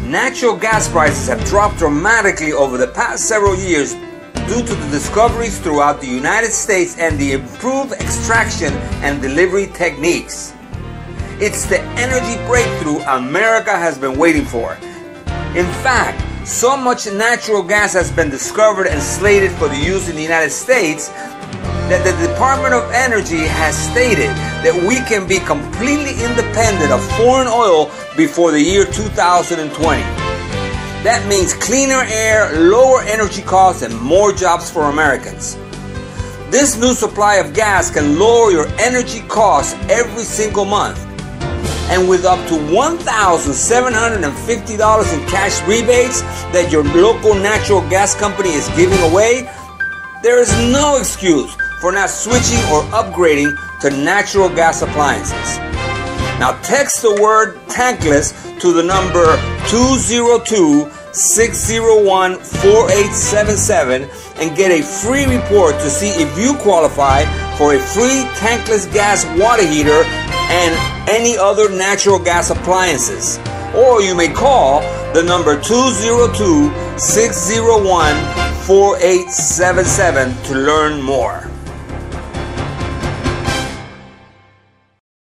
Natural gas prices have dropped dramatically over the past several years due to the discoveries throughout the United States and the improved extraction and delivery techniques. It's the energy breakthrough America has been waiting for. In fact, so much natural gas has been discovered and slated for the use in the United States that the Department of Energy has stated that we can be completely independent of foreign oil before the year 2020. That means cleaner air, lower energy costs, and more jobs for Americans. This new supply of gas can lower your energy costs every single month. And with up to $1,750 in cash rebates that your local natural gas company is giving away, there is no excuse for not switching or upgrading to natural gas appliances. Now text the word tankless to the number 202-601-4877 and get a free report to see if you qualify for a free tankless gas water heater and any other natural gas appliances. Or you may call the number 202-601-4877 to learn more.